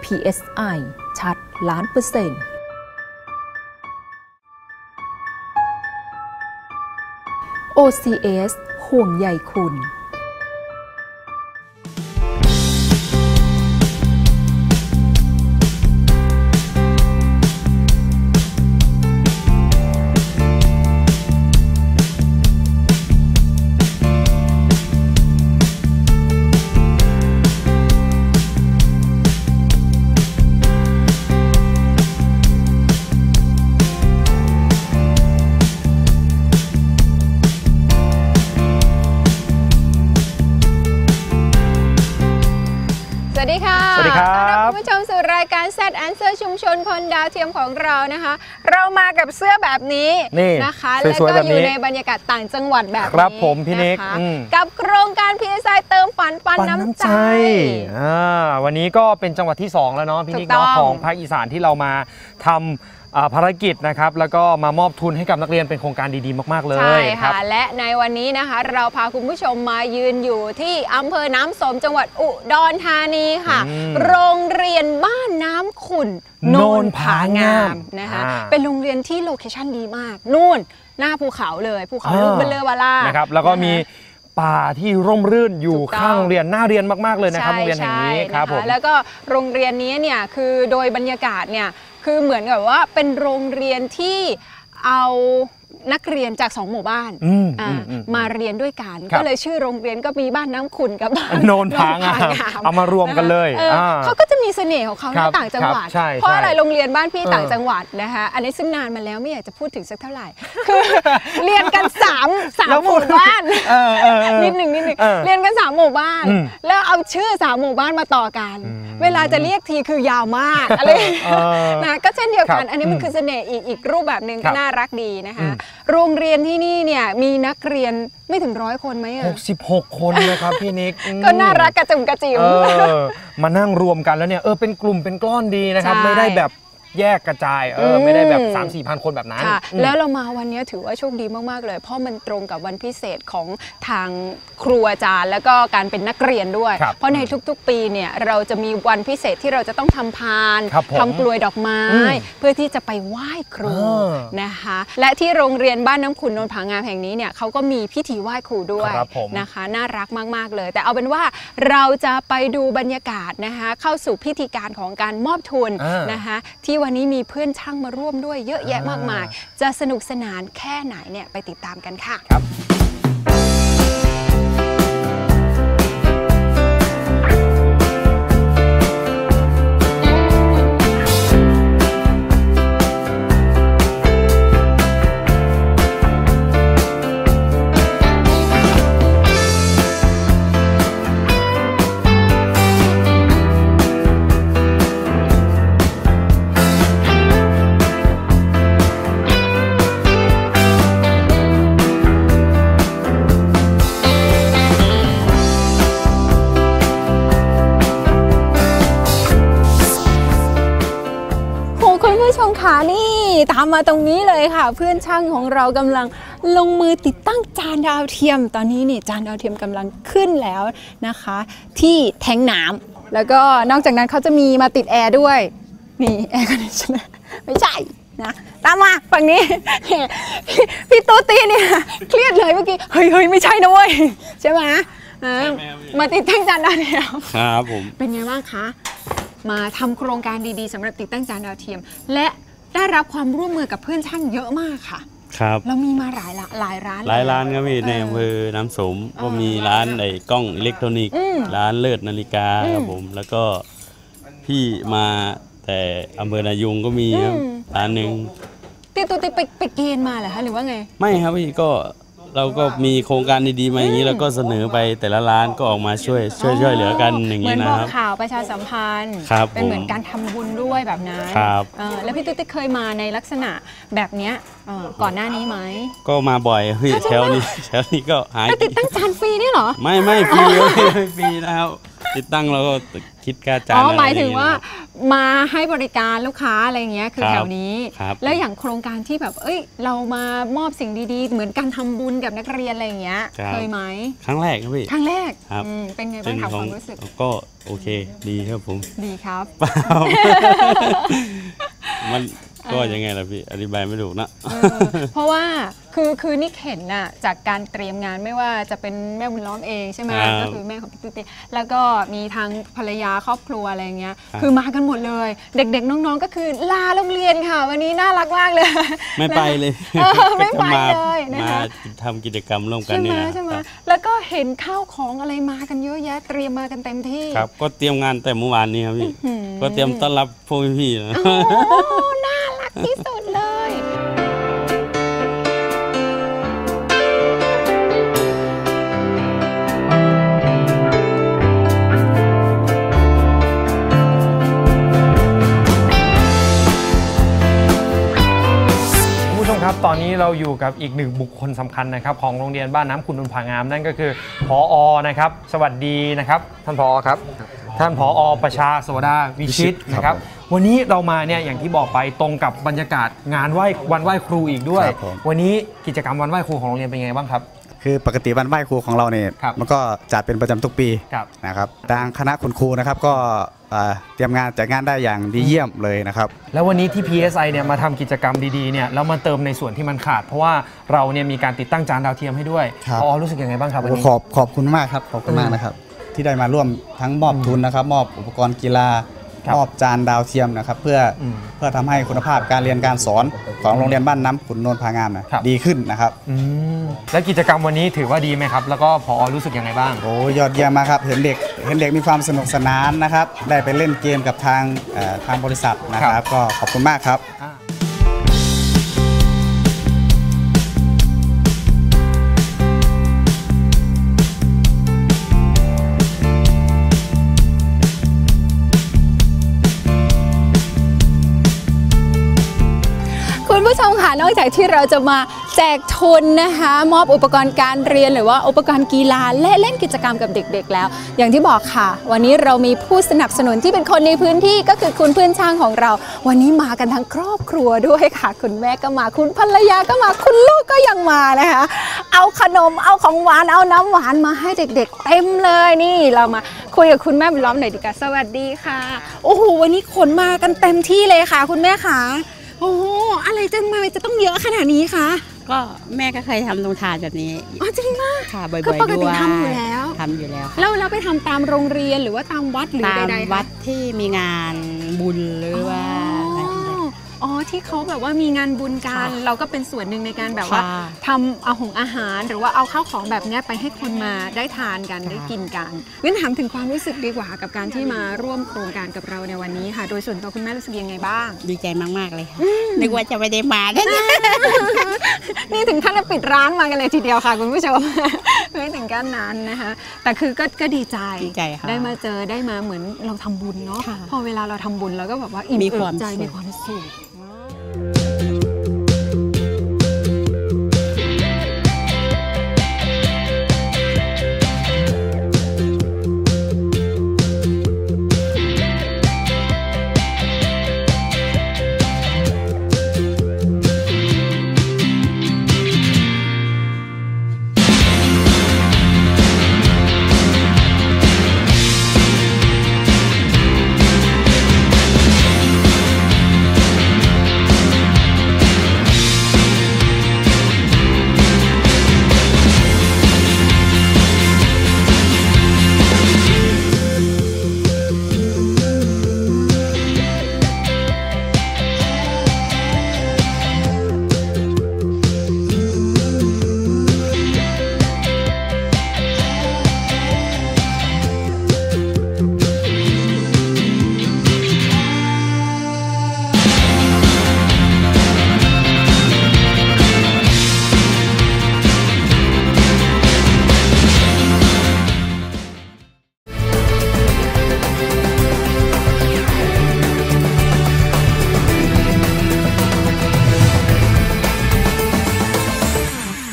PSI ชัด1,000,000%OCS ห่วงใยคุณสวัสดีค่ะต้อนรับคุณผู้ชมสู่รายการ Z Answer ชุมชนคนดาวเทียมของเรานะคะเรามากับเสื้อแบบนี้นะคะแล้วก็อยู่ในบรรยากาศต่างจังหวัดแบบนี้ครับผมพี่นิกกับโครงการ PSI เติมฝันปันน้ำใจวันนี้ก็เป็นจังหวัดที่2แล้วเนาะพี่นิกเนาะของภาคอีสานที่เรามาทำภารกิจนะครับแล้วก็มามอบทุนให้กับนักเรียนเป็นโครงการดีๆมากๆเลยใช่ค่ะและในวันนี้นะคะเราพาคุณผู้ชมมายืนอยู่ที่อำเภอน้ำสมจังหวัดอุดรธานีค่ะโรงเรียนบ้านน้ำขุ่นโนนผางามนะคะเป็นโรงเรียนที่โลเคชั่นดีมากนู่นหน้าภูเขาเลยภูเขาลูกเบลเลอร์วาล่านะครับแล้วก็มีป่าที่ร่มรื่นอยู่ข้างโรงเรียนน่าเรียนมากๆเลยนะครับโรงเรียนแห่งนี้ครับผมแล้วก็โรงเรียนนี้เนี่ยคือโดยบรรยากาศเนี่ยคือเหมือนกับว่าเป็นโรงเรียนที่เอานักเรียนจาก2หมู่บ้านมาเรียนด้วยกันก็เลยชื่อโรงเรียนก็มีบ้านน้ำขุ่นกับบ้านโนนผางามเอามารวมกันเลยเขาก็จะมีเสน่ห์ของเขาในต่างจังหวัดเพราะอะไรโรงเรียนบ้านพี่ต่างจังหวัดนะคะอันนี้ซึ่งนานมาแล้วไม่อยากจะพูดถึงสักเท่าไหร่คือเรียนกัน3หมู่บ้านนิดหนึ่งเรียนกัน3หมู่บ้านแล้วเอาชื่อ3หมู่บ้านมาต่อกันเวลาจะเรียกทีคือยาวมากอะไรนะก็เช่นเดียวกันอันนี้มันคือเสน่ห์อีกรูปแบบหนึ่งก็น่ารักดีนะคะโรงเรียนที่นี่เนี่ยมีนักเรียนไม่ถึง100 คนไหม 66 คนนะครับพี่นิกก็น่ารักกระจุ่มกระจิ๋วมานั่งรวมกันแล้วเนี่ยเป็นกลุ่มเป็นก้อนดีนะครับไม่ได้แบบแยกกระจายไม่ได้แบบ 3-4 พันคนแบบนั้นแล้วเรามาวันนี้ถือว่าโชคดีมากๆเลยเพราะมันตรงกับวันพิเศษของทางครูอาจารย์แล้วก็การเป็นนักเรียนด้วยเพราะในทุกๆปีเนี่ยเราจะมีวันพิเศษที่เราจะต้องทำพานทำกลวยดอกไม้เพื่อที่จะไปไหว้ครูนะคะและที่โรงเรียนบ้านน้ำขุ่นโนนผางามแห่งนี้เนี่ยเขาก็มีพิธีไหว้ครูด้วยนะคะน่ารักมากๆเลยแต่เอาเป็นว่าเราจะไปดูบรรยากาศนะคะเข้าสู่พิธีการของการมอบทุนนะคะที่วันนี้มีเพื่อนช่างมาร่วมด้วยเยอะแยะมากมายจะสนุกสนานแค่ไหนเนี่ยไปติดตามกันค่ะครับนี่ตามมาตรงนี้เลยค่ะเพื่อนช่างของเรากำลังลงมือติดตั้งจานดาวเทียมตอนนี้นี่จานดาวเทียมกำลังขึ้นแล้วนะคะที่แทงน้ำแล้วก็นอกจากนั้นเขาจะมีมาติดแอร์ด้วยนี่แอร์คอนดิชเนอร์ไม่ใช่นะตามมาฝั่งนี้พี่ตูตีเนี่ยเครียดเลยเมื่อกี้เฮ้ยไม่ใช่นะเว้ยใช่ไหมมาติดตั้งจานดาวเทียมครับผมเป็นไงบ้างคะมาทำโครงการดีๆสำหรับติดตั้งจานดาวเทียมและได้รับความร่วมมือกับเพื่อนช่างเยอะมากค่ะครับเรามีมาหลายร้านหลายร้านก็มีในอำเภอน้ำสมก็มีร้านไอ้กล้องอิเล็กทรอนิกส์ร้านเลิศนาฬิกาครับผมแล้วก็พี่มาแต่อำเภอนายุงก็มีร้านหนึ่งตัวไปเกณฑ์มาเหรอคะหรือว่าไงไม่ครับพี่ก็เราก็มีโครงการดีๆมาอย่างนี้เราก็เสนอไปแต่ละร้านก็ออกมาช่วยเหลือกันอย่างนี้นะครับเหมือนบอกข่าวประชาสัมพันธ์เป็นเหมือนการทำบุญด้วยแบบนั้นแล้วพี่ตุ๊กเคยมาในลักษณะแบบนี้ก่อนหน้านี้ไหมก็มาบ่อยแถวนี้ก็หายติดตั้งจานฟรีนี่เหรอไม่ฟรีไม่ฟรีนะครับติดตั้งแล้วก็คิดค่าจ้างหมายถึงว่ามาให้บริการลูกค้าอะไรเงี้ยคือแถวนี้แล้วอย่างโครงการที่แบบเรามามอบสิ่งดีๆเหมือนการทำบุญกับนักเรียนอะไรเงี้ยเคยไหมครั้งแรกครับพี่ครั้งแรกเป็นไงบ้างถามความรู้สึกก็โอเคดีครับผมดีครับมันก็ยังไงล่ะพี่อธิบายไม่ถูกนะเพราะว่าคือนี่เห็นน่ะจากการเตรียมงานไม่ว่าจะเป็นแม่บุญล้อมเองใช่ไหมก็คือแม่ของพี่ตุ๊กแล้วก็มีทางภรรยาครอบครัวอะไรเงี้ยคือมากันหมดเลยเด็กๆน้องๆก็คือลาโรงเรียนค่ะวันนี้น่ารักมากเลยไม่ไปเลยไม่ไปเลยมาทำกิจกรรมร่วมกันนี่ใช่ไหมแล้วก็เห็นข้าวของอะไรมากันเยอะแยะเตรียมมากันเต็มที่ครับก็เตรียมงานแต่เมื่อวานนี้ครับพี่ก็เตรียมต้อนรับพวกพี่ๆนะน่ารักที่สุดเลยตอนนี้เราอยู่กับอีกหนึ่งบุคคลสำคัญนะครับของโรงเรียนบ้านน้ำขุนนนท์ผางามนั่นก็คือผอ.นะครับสวัสดีนะครับท่านผอ.ครับท่านผอ.ประชาโสดาวิชิตนะครับวันนี้เรามาเนี่ยอย่างที่บอกไปตรงกับบรรยากาศงานวันไหว้ครูอีกด้วยวันนี้กิจกรรมวันไหว้ครูของโรงเรียนเป็นไงบ้างครับคือปกติวันไหว้ครูของเราเนี่ยมันก็จัดเป็นประจำทุกปีนะครับทางคณะคุณครูนะครับก็เตรียมงานจัดงานได้อย่างดีเยี่ยมเลยนะครับแล้ววันนี้ที่ PSI เนี่ยมาทำกิจกรรมดีๆเนี่ยแล้วมาเติมในส่วนที่มันขาดเพราะว่าเราเนี่ยมีการติดตั้งจานดาวเทียมให้ด้วยรู้สึกยังไงบ้างครับวันนี้ขอบคุณมากครับขอบคุณมากนะครับที่ได้มาร่วมทั้งมอบทุนนะครับมอบอุปกรณ์กีฬามอบจานดาวเทียมนะครับเพื่อทำให้คุณภาพการเรียนการสอนของโรงเรียนบ้านน้ำขุนนนท์ผางามดีขึ้นนะครับและกิจกรรมวันนี้ถือว่าดีไหมครับแล้วก็ผอ.รู้สึกยังไงบ้างโอ้ยอดเยี่ยมมากครับเห็นเด็กมีความสนุกสนานนะครับได้ไปเล่นเกมกับทางบริษัทนะครับก็ขอบคุณมากครับคุณผู้ชมค่ะนอกจากที่เราจะมาแจกทุนนะคะมอบอุปกรณ์การเรียนหรือว่าอุปกรณ์กีฬาและเล่นกิจกรรมกับเด็กๆแล้วอย่างที่บอกค่ะวันนี้เรามีผู้สนับสนุนที่เป็นคนในพื้นที่ก็คือคุณเพื่อนช่างของเราวันนี้มากันทั้งครอบครัวด้วยค่ะคุณแม่ก็มาคุณภรรยาก็มาคุณลูกก็ยังมานะคะเอาขนมเอาของหวานเอาน้ำหวานมาให้เด็กๆเต็มเลยนี่เรามาคุยกับคุณแม่บุญล้อมหน่อยดีกว่าสวัสดีค่ะโอ้โหวันนี้ขนมากันเต็มที่เลยค่ะคุณแม่ค่ะโอ้อะไรจะต้องเยอะขนาดนี้คะก็แม่ก็เคยทำโรงทานแบบนี้อ๋อจริงมากค่ะบ่อยๆด้วยปกติทำอยู่แล้วแล้วไปทำตามโรงเรียนหรือว่าตามวัดหรือใดๆวัดที่มีงานบุญหรือว่าที่เขาแบบว่ามีงานบุญกันเราก็เป็นส่วนหนึ่งในการแบบว่าทำอาหารหรือว่าเอาข้าวของแบบนี้ไปให้คนมาได้ทานกันได้กินกันงั้นถามถึงความรู้สึกดีกว่ากับการที่มาร่วมโครงการกับเราในวันนี้ค่ะโดยส่วนตัวคุณแม่รู้สึกยังไงบ้างดีใจมากๆเลยค่ะนึกว่าจะไม่ได้มานี่ถึงขั้นปิดร้านมากันเลยทีเดียวค่ะคุณผู้ชมไม่ถึงขั้นนั้นนะคะแต่คือก็ดีใจได้มาเจอได้มาเหมือนเราทำบุญเนาะพอเวลาเราทำบุญเราก็แบบว่าอิ่มเอิบใจมีความสุข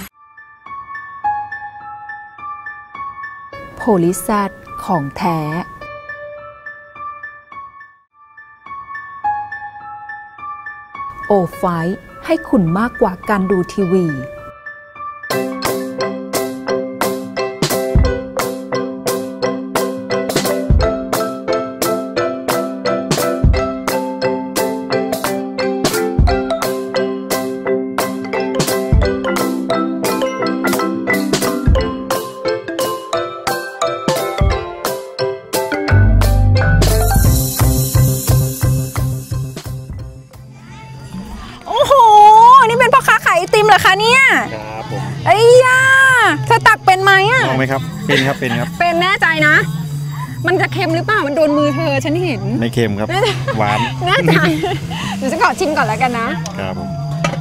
โพลิแซดของแท้โอไฟท์ให้คุณมากกว่าการดูทีวีเนี่ยครับผมไอ้ยาเธอตักเป็นไหมอ่ะลองไหมครับเป็นครับเป็นครับเป็นแน่ใจนะมันจะเค็มหรือเปล่ามันโดนมือเธอฉันเห็นไม่เค็มครับหวานแน่ใจเดี๋ยวจะขอชิมก่อนแล้วกันนะครับผม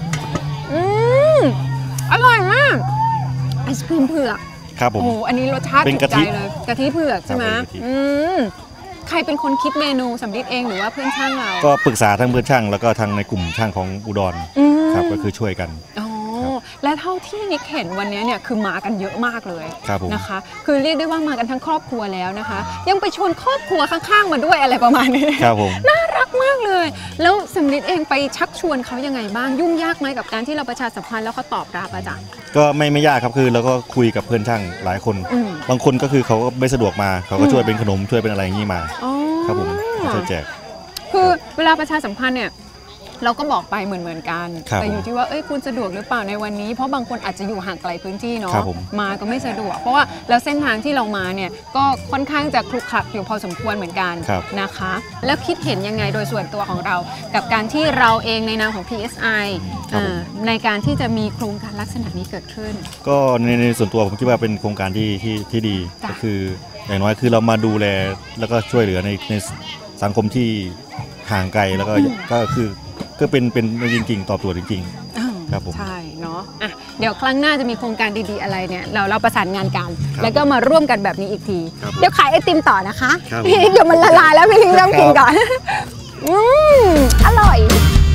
อร่อยมากไอศครีมเผือกครับผมโอ้อันนี้รสชาติถูกใจเลยกะทิเผือกใช่ไหมใครเป็นคนคิดเมนูสำลิดเองหรือว่าเพื่อนช่างเราก็ปรึกษาทั้งเพื่อนช่างแล้วก็ทางในกลุ่มช่างของอุดรครับก็คือช่วยกันและเท่าที่นิกเห็นวันนี้เนี่ยคือมากันเยอะมากเลยนะคะคือเรียกได้ว่ามากันทั้งครอบครัวแล้วนะคะยังไปชวนครอบครัวข้างๆมาด้วยอะไรประมาณนี้ครับผมน่ารักมากเลยแล้วสำลิดเองไปชักชวนเขายังไงบ้างยุ่งยากไหมกับการที่เราประชาสัมพันธ์แล้วเขาตอบรับอาจารย์ก็ไม่ยากครับคือเราก็คุยกับเพื่อนช่างหลายคนบางคนก็คือเขาก็ไม่สะดวกมาเขาก็ช่วยเป็นขนมช่วยเป็นอะไรอย่างนี้มาครับผมช่วยแจกคือเวลาประชาสัมพันธ์เนี่ยเราก็บอกไปเหมือนกันแต่อยู่ที่ว่าคุณสะดวกหรือเปล่าในวันนี้เพราะบางคนอาจจะอยู่ห่างไกลพื้นที่เนาะมาก็ไม่สะดวกเพราะว่าแล้วเส้นทางที่เรามาเนี่ยก็ค่อนข้างจะคลุกคลักอยู่พอสมควรเหมือนกันนะคะแล้วคิดเห็นยังไงโดยส่วนตัวของเรากับการที่เราเองในนามของ PSI ในการที่จะมีโครงการลักษณะนี้เกิดขึ้นก็ในส่วนตัวผมคิดว่าเป็นโครงการที่ดีก็คืออย่างน้อยคือเรามาดูแลแล้วก็ช่วยเหลือในสังคมที่ห่างไกลแล้วก็คือก็เป็นจริงๆตอบตัวจริงๆครับผมใช่เนาะเดี๋ยวครั้งหน้าจะมีโครงการดีๆอะไรเนี่ยเราประสานงานกันแล้วก็มาร่วมกันแบบนี้อีกทีเดี๋ยวขายไอติมต่อนะคะพี่เดี๋ยวมันละลายแล้วพี่ลิงเริ่มกินก่อนอร่อย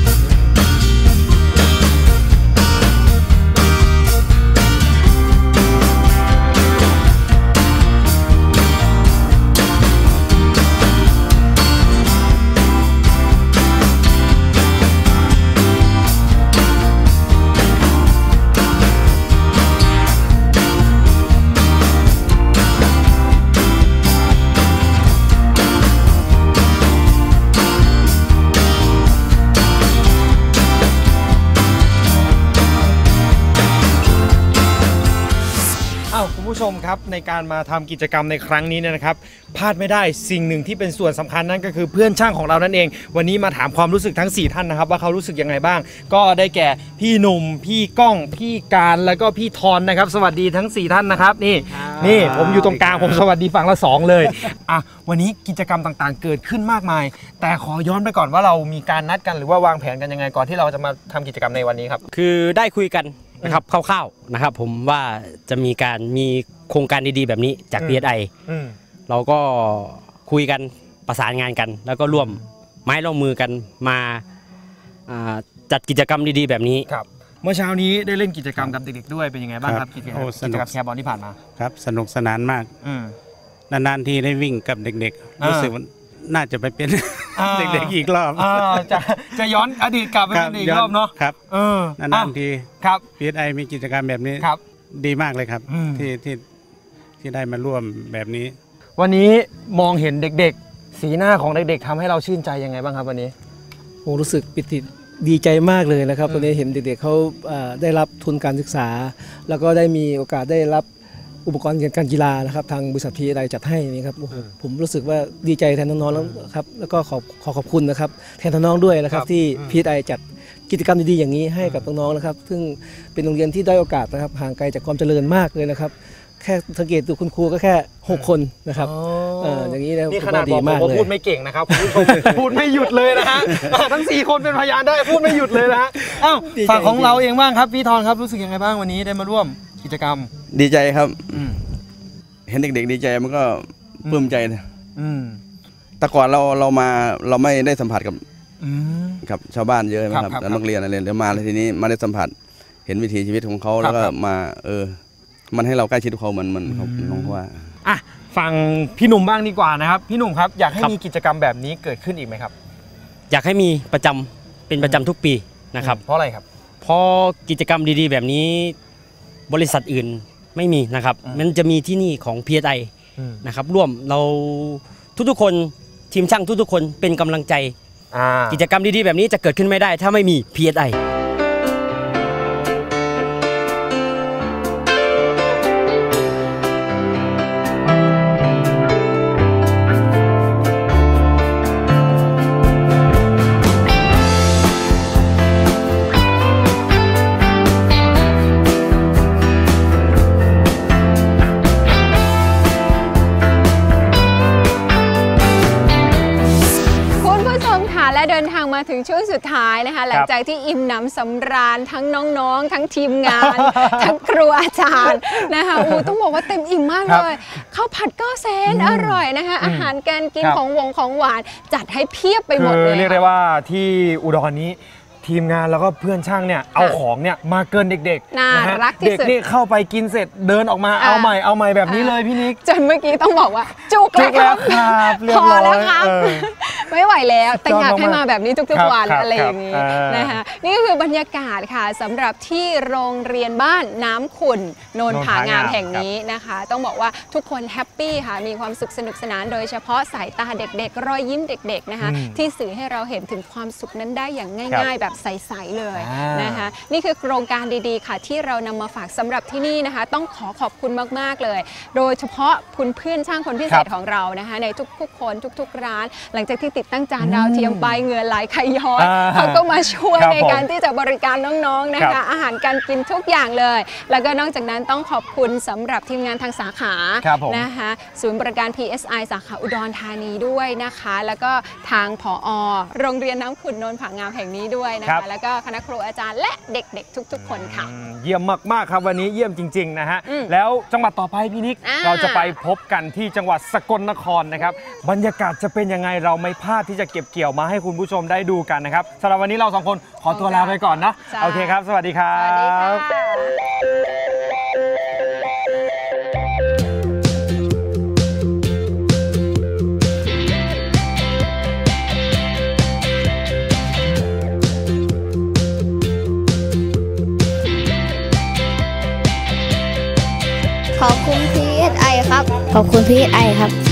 คุณผู้ชมครับในการมาทำกิจกรรมในครั้งนี้เนี่ยนะครับพลาดไม่ได้สิ่งหนึ่งที่เป็นส่วนสำคัญนั่นก็คือเพื่อนช่างของเรานั่นเองวันนี้มาถามความรู้สึกทั้ง4ท่านนะครับว่าเขารู้สึกยังไงบ้างก็ได้แก่พี่หนุ่มพี่ก้องพี่การแล้วก็พี่ทอนนะครับสวัสดีทั้ง4ท่านนะครับนี่ผมอยู่ตรงกลางผมสวัสดีฝั่งละ2เลยวันนี้กิจกรรมต่างๆเกิดขึ้นมากมายแต่ขอย้อนไปก่อนว่าเรามีการนัดกันหรือว่าวางแผนกันยังไงก่อนที่เราจะมาทำกิจกรรมในวันนี้ครับคือได้คุยกันนะครับคร่าวๆนะครับผมว่าจะมีโครงการดีๆแบบนี้จาก PSI เราก็คุยกันประสานงานกันแล้วก็ร่วมไม้ร่วมมือกันมาจัดกิจกรรมดีๆแบบนี้ครับเมื่อเช้านี้ได้เล่นกิจกรรมกับเด็กๆด้วยเป็นยังไงบ้างครับกิจกรรมแชร์บอลที่ผ่านมาครับสนุกสนานมากนานๆทีได้วิ่งกับเด็กๆรู้สึกว่าน่าจะไปเป็นเด็กๆอีกรอบจะย้อนอดีตกลับไปเป็นอีกรอบเนาะครับนานๆทีครับ PSI มีกิจกรรมแบบนี้ดีมากเลยครับที่ได้มาร่วมแบบนี้วันนี้มองเห็นเด็กๆสีหน้าของเด็กๆทำให้เราชื่นใจยังไงบ้างครับวันนี้ผมรู้สึกปิติดีใจมากเลยนะครับตอนนี้เห็นเด็กๆเขาได้รับทุนการศึกษาแล้วก็ได้มีโอกาสได้รับอุปกรณ์การกีฬานะครับทางบริษัท PSI จัดให้นี่ครับผมรู้สึกว่าดีใจแทนน้องๆแล้วครับแล้วก็ขอบคุณนะครับแทนน้องๆด้วยนะครับที่ PSI จัดกิจกรรมดีๆอย่างนี้ให้กับน้องๆนะครับซึ่งเป็นโรงเรียนที่ได้โอกาสนะครับห่างไกลจากความเจริญมากเลยนะครับแค่สังเกตดูคุณครูก็แค่6คนนะครับอย่างนี้นะนี่ขนาดบอกผมว่าพูดไม่เก่งนะครับคุณผู้ชมพูดไม่หยุดเลยนะฮะทั้ง4คนเป็นพยานได้พูดไม่หยุดเลยนะฮะฝั่งของเราเองบ้างครับพี่ทอนครับรู้สึกยังไงบ้างวันนี้ได้มาร่วมกิจกรรมดีใจครับเห็นเด็กๆดีใจมันก็ปลื้มใจนะแต่ก่อนเรามาเราไม่ได้สัมผัสกับชาวบ้านเยอะนะครับนักเรียนอะไรเดี๋ยวมาทีนี้มาได้สัมผัสเห็นวิถีชีวิตของเขาแล้วก็มามันให้เราใกล้ชิดเขาเหมือนน้องว่าฟังพี่หนุ่มบ้างดีกว่านะครับพี่หนุ่มครับอยากให้มีกิจกรรมแบบนี้เกิดขึ้นอีกไหมครับอยากให้มีเป็นประจำทุกปีนะครับเพราะอะไรครับเพราะกิจกรรมดีๆแบบนี้บริษัทอื่นไม่มีนะครับมันจะมีที่นี่ของ PSI นะครับร่วมเราทุกๆคนทีมช่างทุกๆคนเป็นกำลังใจกิจกรรมดีๆแบบนี้จะเกิดขึ้นไม่ได้ถ้าไม่มี PSI และเดินทางมาถึงช่วงสุดท้ายนะคะหลังจากที่อิ่มหนำสำราญทั้งน้องๆทั้งทีมงาน ทั้งครูอาจารย์นะคะต้องบอกว่าเต็มอิ่มมากเลยข้าวผัดก็แสนอร่อยนะคะอาหารการกินของหวานจัดให้เพียบไปหมดเลยเรียกได้ว่าที่อุดรนี้ทีมงานแล้วก็เพื่อนช่างเนี่ยเอาของเนี่ยมาเกินเด็กๆน่ารักที่สุดเด็กนี่เข้าไปกินเสร็จเดินออกมาเอาใหม่แบบนี้เลยพี่นิกจนเมื่อกี้ต้องบอกว่าจุกแล้วครับพอแล้วครับไม่ไหวแล้วแต่อยากให้มาแบบนี้ทุกๆวันอะไรอย่างนี้นะคะนี่ก็คือบรรยากาศค่ะสำหรับที่โรงเรียนบ้านน้ำขุ่นโนนผางามแห่งนี้นะคะต้องบอกว่าทุกคนแฮปปี้ค่ะมีความสุขสนุกสนานโดยเฉพาะสายตาเด็กๆรอยยิ้มเด็กๆนะคะที่สื่อให้เราเห็นถึงความสุขนั้นได้อย่างง่ายๆแบบใสๆเลยนะคะนี่คือโครงการดีๆค่ะที่เรานำมาฝากสำหรับที่นี่นะคะต้องขอบคุณมากๆเลยโดยเฉพาะคุณเพื่อนช่างคนพิเศษของเรานะคะในทุกๆคนทุกๆร้านหลังจากที่ติดตั้งจานดาวเทียมไปเหงื่อไหลไขย้อยเขาก็มาช่วยในการที่จะบริการน้องๆนะคะอาหารการกินทุกอย่างเลยแล้วก็นอกจากนั้นต้องขอบคุณสำหรับทีมงานทางสาขานะคะศูนย์บริการ PSI สาขาอุดรธานีด้วยนะคะแล้วก็ทางผอ.โรงเรียนน้ำขุ่นโนนผางามแห่งนี้ด้วยนะคะแล้วก็คณะครูอาจารย์และเด็กๆทุกๆคนค่ะเยี่ยมมากๆครับวันนี้เยี่ยมจริงๆนะฮะแล้วจังหวัดต่อไปพี่นิกเราจะไปพบกันที่จังหวัดสกลนครนะครับบรรยากาศจะเป็นยังไงเราไม่พลาดที่จะเก็บเกี่ยวมาให้คุณผู้ชมได้ดูกันนะครับสำหรับวันนี้เราสองคนขอตัวลาไปก่อนนะโอเคครับสวัสดีครับขอบคุณ PSI ครับขอบคุณ PSI ครับ